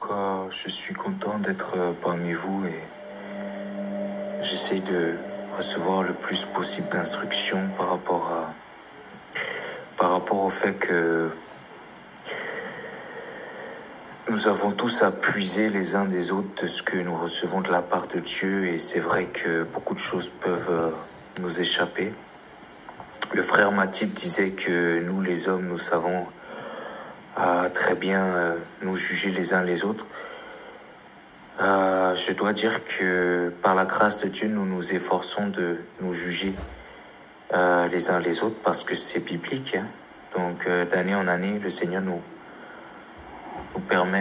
Je suis content d'être parmi vous et j'essaie de recevoir le plus possible d'instructions par rapport au fait que nous avons tous à puiser les uns des autres de ce que nous recevons de la part de Dieu, et c'est vrai que beaucoup de choses peuvent nous échapper. Le frère Matip disait que nous les hommes, nous savons très bien nous juger les uns les autres. Je dois dire que par la grâce de Dieu, nous nous efforçons de nous juger les uns les autres parce que c'est biblique. Donc d'année en année, le Seigneur nous permet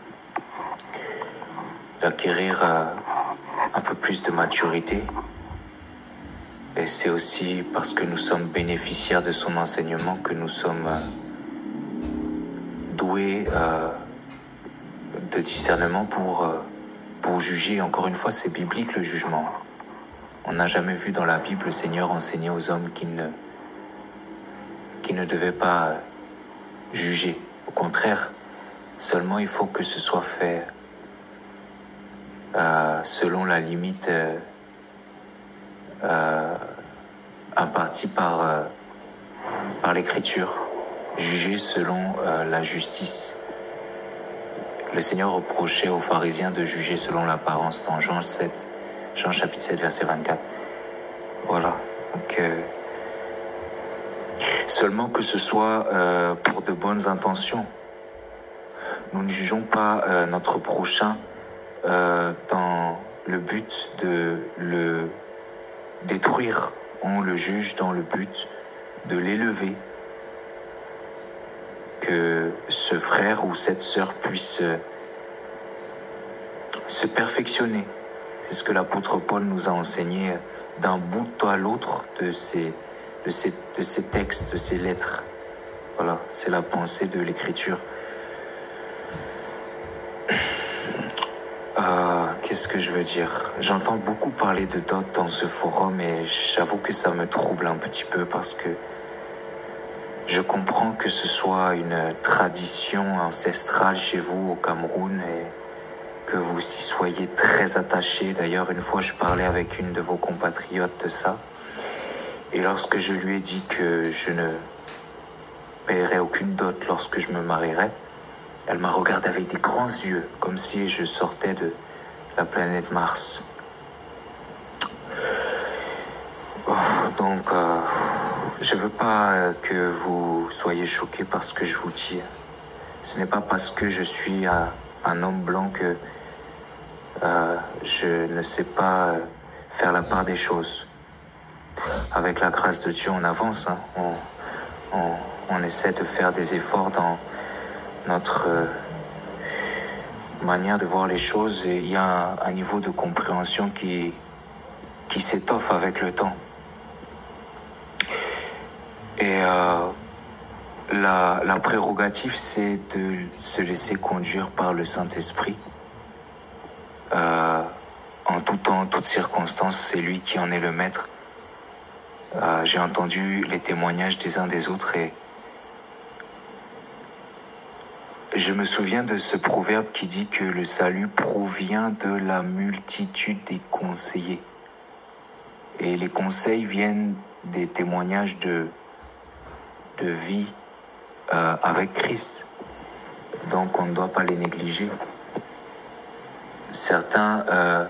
d'acquérir un peu plus de maturité. Et c'est aussi parce que nous sommes bénéficiaires de son enseignement que nous sommes doués de discernement pour juger. Encore une fois, c'est biblique le jugement. On n'a jamais vu dans la Bible le Seigneur enseigner aux hommes qui ne devaient pas juger. Au contraire, seulement il faut que ce soit fait selon la limite impartie par l'Écriture, juger selon la justice. Le Seigneur reprochait aux pharisiens de juger selon l'apparence dans Jean chapitre 7, verset 24. Voilà. Donc, seulement que ce soit pour de bonnes intentions. Nous ne jugeons pas notre prochain dans le but de le détruire. On le juge dans le but de l'élever. Que ce frère ou cette sœur puisse se perfectionner. C'est ce que l'apôtre Paul nous a enseigné d'un bout à l'autre de ces textes, de ces lettres. Voilà, c'est la pensée de l'Écriture. Qu'est-ce que je veux dire? J'entends beaucoup parler de dot dans ce forum et j'avoue que ça me trouble un petit peu parce que je comprends que ce soit une tradition ancestrale chez vous au Cameroun et que vous y soyez très attachés. D'ailleurs, une fois, je parlais avec une de vos compatriotes de ça. Et lorsque je lui ai dit que je ne paierais aucune dot lorsque je me marierais, elle m'a regardé avec des grands yeux, comme si je sortais de la planète Mars. Donc, je veux pas que vous soyez choqués par ce que je vous dis. Ce n'est pas parce que je suis un homme blanc que je ne sais pas faire la part des choses. Avec la grâce de Dieu, on avance. On essaie de faire des efforts dans notre manière de voir les choses, et il y a un niveau de compréhension qui s'étoffe avec le temps. Et la prérogative, c'est de se laisser conduire par le Saint-Esprit. En tout temps, en toutes circonstances, c'est lui qui en est le maître. J'ai entendu les témoignages des uns des autres et je me souviens de ce proverbe qui dit que le salut provient de la multitude des conseillers. Et les conseils viennent des témoignages de vie avec Christ. Donc on ne doit pas les négliger. Certains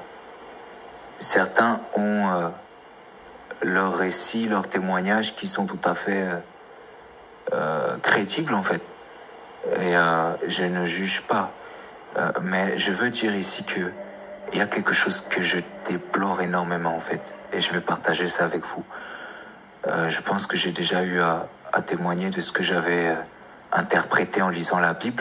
ont leurs récits, leurs témoignages qui sont tout à fait crédibles en fait. Et je ne juge pas. Mais je veux dire ici que il y a quelque chose que je déplore énormément en fait. Et je vais partager ça avec vous. Je pense que j'ai déjà eu à témoigner de ce que j'avais interprété en lisant la Bible.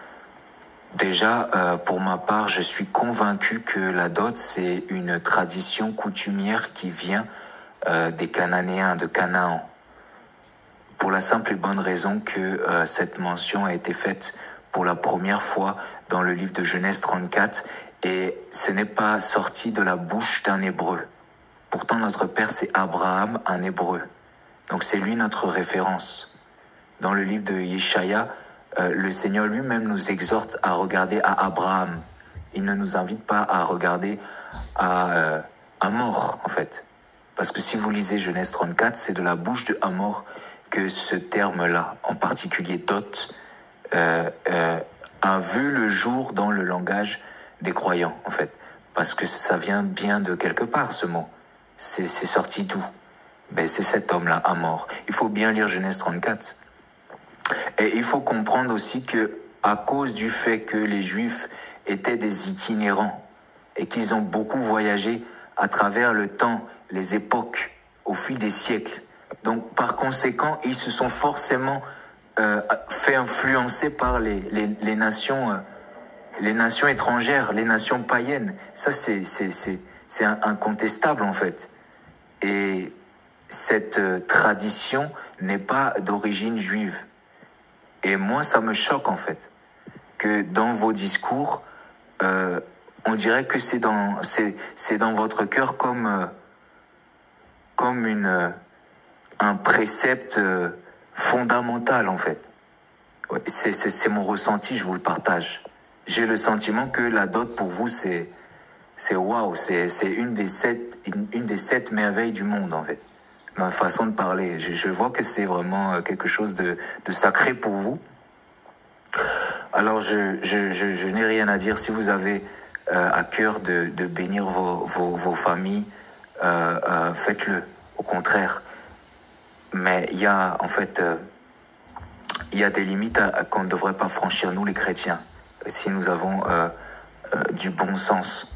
Déjà, pour ma part, je suis convaincu que la dot, c'est une tradition coutumière qui vient des Cananéens, de Canaan. Pour la simple et bonne raison que cette mention a été faite pour la première fois dans le livre de Genèse 34, et ce n'est pas sorti de la bouche d'un Hébreu. Pourtant, notre père, c'est Abraham, un Hébreu. Donc c'est lui notre référence. Dans le livre de Yeshaya, le Seigneur lui-même nous exhorte à regarder à Abraham. Il ne nous invite pas à regarder à Hamor, en fait. Parce que si vous lisez Genèse 34, c'est de la bouche de Hamor que ce terme-là, en particulier dot, a vu le jour dans le langage des croyants, en fait. Parce que ça vient bien de quelque part, ce mot. C'est sorti d'où? Ben, c'est cet homme-là, Hamor. Il faut bien lire Genèse 34. Et il faut comprendre aussi que, à cause du fait que les Juifs étaient des itinérants et qu'ils ont beaucoup voyagé à travers le temps, les époques, au fil des siècles. Donc, par conséquent, ils se sont forcément fait influencer par les nations étrangères, les nations païennes. Ça, c'est incontestable, en fait. Et cette tradition n'est pas d'origine juive. Et moi, ça me choque, en fait, que dans vos discours, on dirait que c'est dans votre cœur comme un précepte fondamental, en fait. Ouais, c'est mon ressenti, je vous le partage. J'ai le sentiment que la dot, pour vous, c'est waouh, c'est une des 7 merveilles du monde, en fait. Ma façon de parler. Je vois que c'est vraiment quelque chose de sacré pour vous. Alors, je n'ai rien à dire. Si vous avez à cœur de bénir vos familles, faites-le, au contraire. Mais il y a, en fait, il y a des limites qu'on ne devrait pas franchir, nous les chrétiens, si nous avons du bon sens.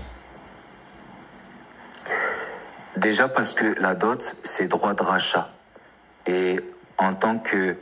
Déjà parce que la dot, c'est droit de rachat. Et en tant que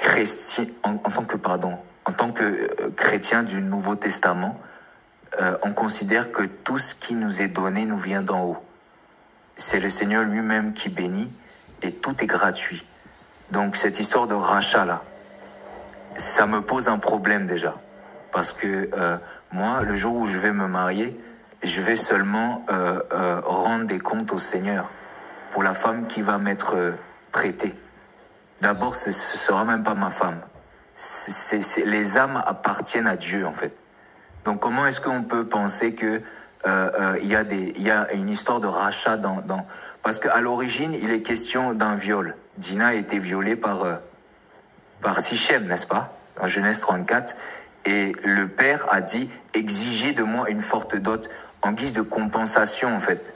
chrétien du Nouveau Testament, on considère que tout ce qui nous est donné nous vient d'en haut. C'est le Seigneur lui-même qui bénit et tout est gratuit. Donc cette histoire de rachat-là, ça me pose un problème déjà. Parce que moi, le jour où je vais me marier, je vais seulement rendre des comptes au Seigneur pour la femme qui va m'être prêtée. D'abord, ce sera même pas ma femme. Les âmes appartiennent à Dieu, en fait. Donc comment est-ce qu'on peut penser que il y a une histoire de rachat dans parce qu'à l'origine, il est question d'un viol. Dina a été violée par Sichem, n'est-ce pas? En Genèse 34. Et le père a dit, exigez de moi une forte dot en guise de compensation, en fait.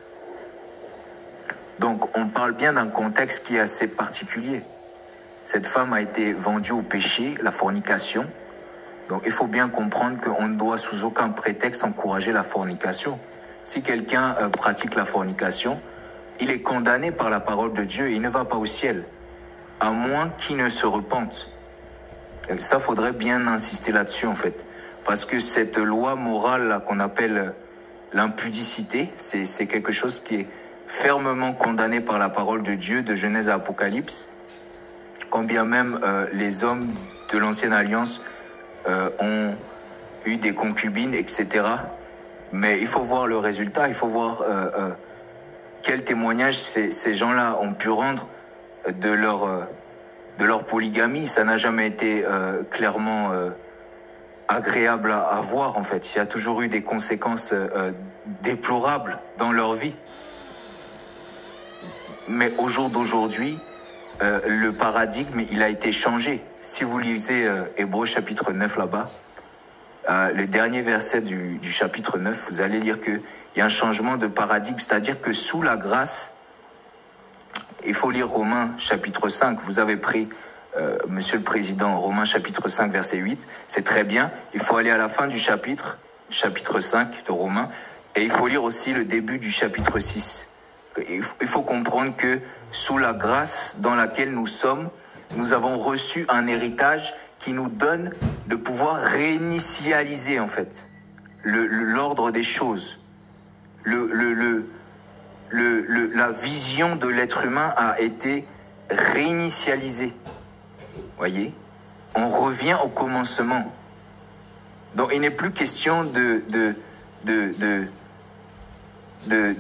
Donc, on parle bien d'un contexte qui est assez particulier. Cette femme a été vendue au péché, la fornication. Donc, il faut bien comprendre qu'on ne doit sous aucun prétexte encourager la fornication. Si quelqu'un pratique la fornication, il est condamné par la parole de Dieu et il ne va pas au ciel, à moins qu'il ne se repente. Et ça, faudrait bien insister là-dessus, en fait. Parce que cette loi morale là, qu'on appelle l'impudicité, c'est quelque chose qui est fermement condamné par la parole de Dieu, de Genèse à Apocalypse. Quand bien même les hommes de l'ancienne alliance ont eu des concubines, etc. Mais il faut voir le résultat, il faut voir quel témoignage ces gens-là ont pu rendre de leur polygamie. Ça n'a jamais été clairement agréable à voir, en fait. Il y a toujours eu des conséquences déplorables dans leur vie. Mais au jour d'aujourd'hui, le paradigme, il a été changé. Si vous lisez Hébreux chapitre 9 là-bas, le dernier verset du chapitre 9, vous allez lire qu'il y a un changement de paradigme, c'est-à-dire que sous la grâce, il faut lire Romains chapitre 5, vous avez pris, Monsieur le Président, Romains chapitre 5 verset 8, c'est très bien, il faut aller à la fin du chapitre 5 de Romains, et il faut lire aussi le début du chapitre 6. Il faut comprendre que sous la grâce dans laquelle nous sommes, nous avons reçu un héritage qui nous donne de pouvoir réinitialiser, en fait, l'ordre des choses. La vision de l'être humain a été réinitialisée. Voyez, on revient au commencement. Donc il n'est plus question de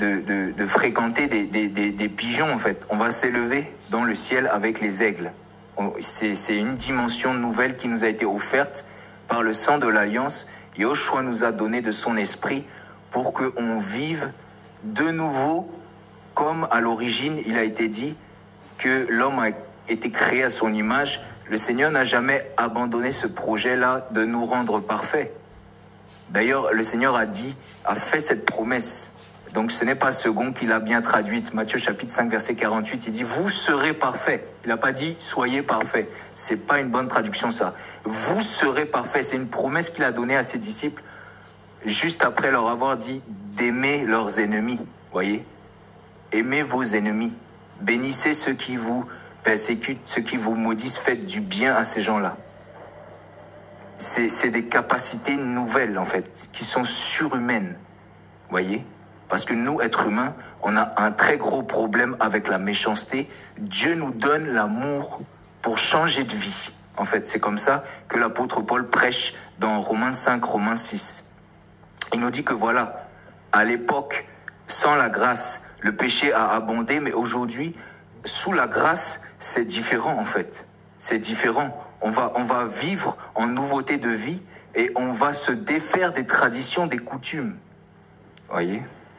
fréquenter des pigeons, en fait. On va s'élever dans le ciel avec les aigles. C'est une dimension nouvelle qui nous a été offerte par le sang de l'Alliance. Yoshua nous a donné de son esprit pour qu'on vive de nouveau, comme à l'origine, il a été dit que l'homme a été créé à son image. Le Seigneur n'a jamais abandonné ce projet-là de nous rendre parfaits. D'ailleurs, le Seigneur a fait cette promesse. Donc ce n'est pas second qu'il a bien traduite. Matthieu chapitre 5, verset 48, il dit « Vous serez parfaits ». Il n'a pas dit « Soyez parfaits ». Ce n'est pas une bonne traduction ça. « Vous serez parfaits ». C'est une promesse qu'il a donnée à ses disciples juste après leur avoir dit d'aimer leurs ennemis. Voyez, aimez vos ennemis. Bénissez ceux qui vous persécutent, ceux qui vous maudissent. Faites du bien à ces gens-là. C'est des capacités nouvelles, en fait, qui sont surhumaines. Voyez ? Parce que nous, êtres humains, on a un très gros problème avec la méchanceté. Dieu nous donne l'amour pour changer de vie. En fait, c'est comme ça que l'apôtre Paul prêche dans Romains 5, Romains 6. Il nous dit que voilà, à l'époque, sans la grâce, le péché a abondé, mais aujourd'hui, sous la grâce, c'est différent, en fait. C'est différent. On va vivre en nouveauté de vie et on va se défaire des traditions, des coutumes. Voyez ?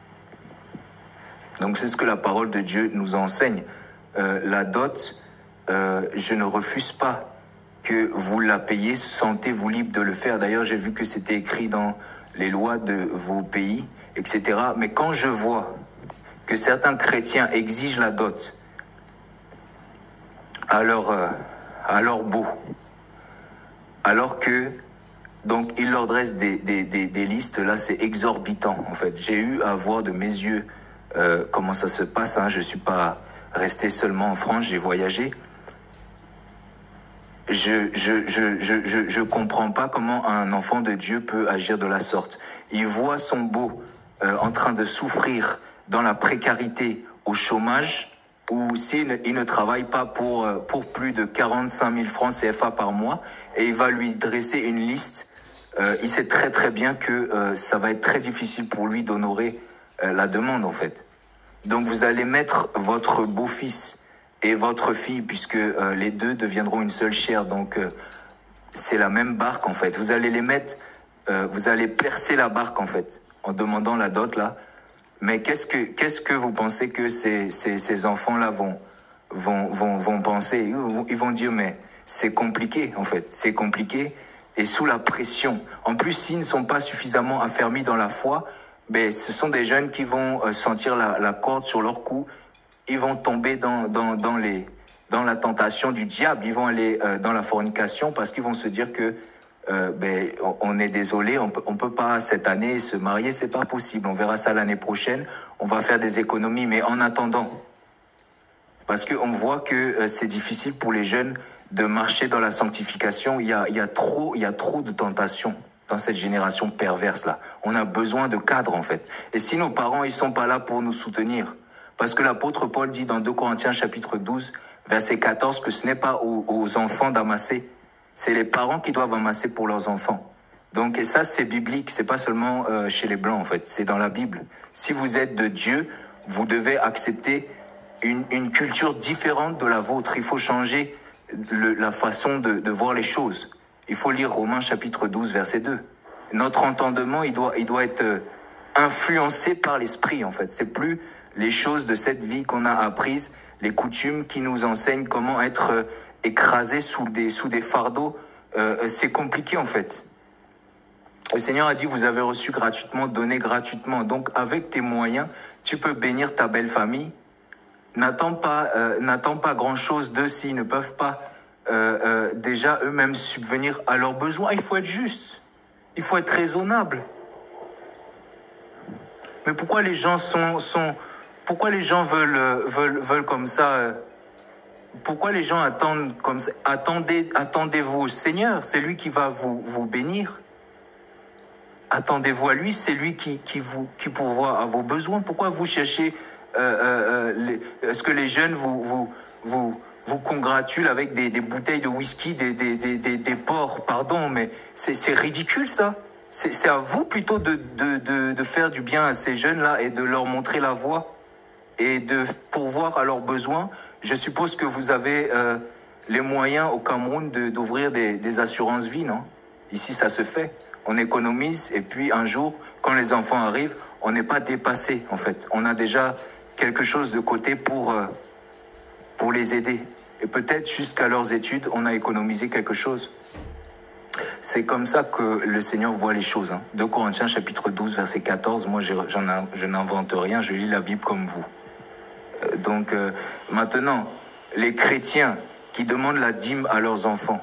Donc c'est ce que la parole de Dieu nous enseigne. La dot, je ne refuse pas que vous la payiez, sentez-vous libre de le faire. D'ailleurs, j'ai vu que c'était écrit dans les lois de vos pays, etc. Mais quand je vois que certains chrétiens exigent la dot à leur beau, alors que donc ils leur dressent des listes, là c'est exorbitant en fait. J'ai eu à voir de mes yeux comment ça se passe, hein. Je ne suis pas resté seulement en France, j'ai voyagé. Je comprends pas comment un enfant de Dieu peut agir de la sorte. Il voit son beau en train de souffrir dans la précarité, au chômage, ou s'il ne travaille pas pour plus de 45 000 francs CFA par mois, et il va lui dresser une liste. Il sait très très bien que ça va être très difficile pour lui d'honorer la demande en fait. Donc vous allez mettre votre beau-fils et votre fille, puisque les deux deviendront une seule chair, donc c'est la même barque en fait. Vous allez les mettre, vous allez percer la barque en fait, en demandant la dot là. Mais qu'est-ce que vous pensez que ces enfants-là vont penser? Ils vont dire, mais c'est compliqué en fait, c'est compliqué, et sous la pression. En plus, s'ils ne sont pas suffisamment affermis dans la foi, ben, ce sont des jeunes qui vont sentir la corde sur leur cou. Ils vont tomber dans la tentation du diable. Ils vont aller dans la fornication parce qu'ils vont se dire que ben, on est désolé, on peut pas cette année se marier, c'est pas possible. On verra ça l'année prochaine. On va faire des économies, mais en attendant, parce qu'on voit que c'est difficile pour les jeunes de marcher dans la sanctification. Il y a trop de tentations dans cette génération perverse là. On a besoin de cadres en fait. Et si nos parents ils sont pas là pour nous soutenir, parce que l'apôtre Paul dit dans 2 Corinthiens chapitre 12, verset 14, que ce n'est pas aux enfants d'amasser, c'est les parents qui doivent amasser pour leurs enfants. Donc et ça c'est biblique, c'est pas seulement chez les blancs en fait, c'est dans la Bible. Si vous êtes de Dieu, vous devez accepter une culture différente de la vôtre. Il faut changer la façon de voir les choses. Il faut lire Romains chapitre 12, verset 2. Notre entendement, il doit être influencé par l'esprit, en fait. C'est plus les choses de cette vie qu'on a apprises, les coutumes qui nous enseignent comment être écrasés sous des fardeaux. C'est compliqué, en fait. Le Seigneur a dit, vous avez reçu gratuitement, donné gratuitement. Donc, avec tes moyens, tu peux bénir ta belle famille. N'attends pas grand-chose d'eux s'ils ne peuvent pas déjà eux-mêmes subvenir à leurs besoins. Il faut être juste, il faut être raisonnable. Mais pourquoi les gens pourquoi les gens veulent comme ça pourquoi les gens attendent comme ça? Attendez-vous au Seigneur, c'est lui qui va vous bénir. Attendez-vous à lui, c'est lui qui pourvoit à vos besoins. Pourquoi vous cherchez est-ce que les jeunes vous congratulent avec des bouteilles de whisky, des porcs, pardon, mais c'est ridicule ça. C'est à vous plutôt de faire du bien à ces jeunes-là et de leur montrer la voie et de pourvoir à leurs besoins. Je suppose que vous avez les moyens au Cameroun d'ouvrir des assurances vie, non? Ici, ça se fait. On économise et puis un jour, quand les enfants arrivent, on n'est pas dépassé, en fait. On a déjà quelque chose de côté pour les aider. Et peut-être jusqu'à leurs études, on a économisé quelque chose. C'est comme ça que le Seigneur voit les choses. 2 Corinthiens chapitre 12, verset 14, moi je n'invente rien, je lis la Bible comme vous. Donc maintenant, les chrétiens qui demandent la dîme à leurs enfants,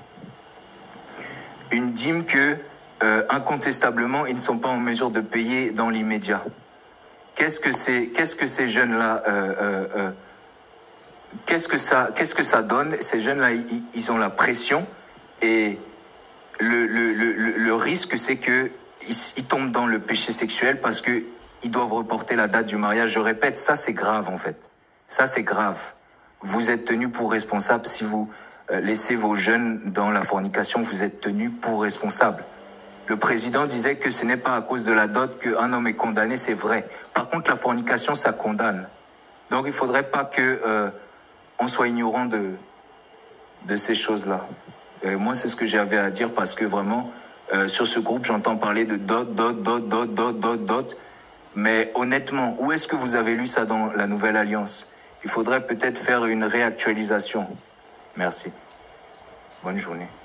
une dîme que incontestablement ils ne sont pas en mesure de payer dans l'immédiat. Qu'est-ce que ces jeunes-là qu'est-ce que ça donne? Ces jeunes-là, ils ont la pression et le risque, c'est que ils tombent dans le péché sexuel parce que ils doivent reporter la date du mariage. Je répète, ça c'est grave en fait. Ça c'est grave. Vous êtes tenus pour responsable si vous laissez vos jeunes dans la fornication. Vous êtes tenus pour responsable. Le président disait que ce n'est pas à cause de la dot qu'un homme est condamné, c'est vrai. Par contre, la fornication, ça condamne. Donc il ne faudrait pas que on soit ignorant de ces choses-là. Moi, c'est ce que j'avais à dire parce que vraiment, sur ce groupe, j'entends parler de dot. Mais honnêtement, où est-ce que vous avez lu ça dans la Nouvelle Alliance? Il faudrait peut-être faire une réactualisation. Merci. Bonne journée.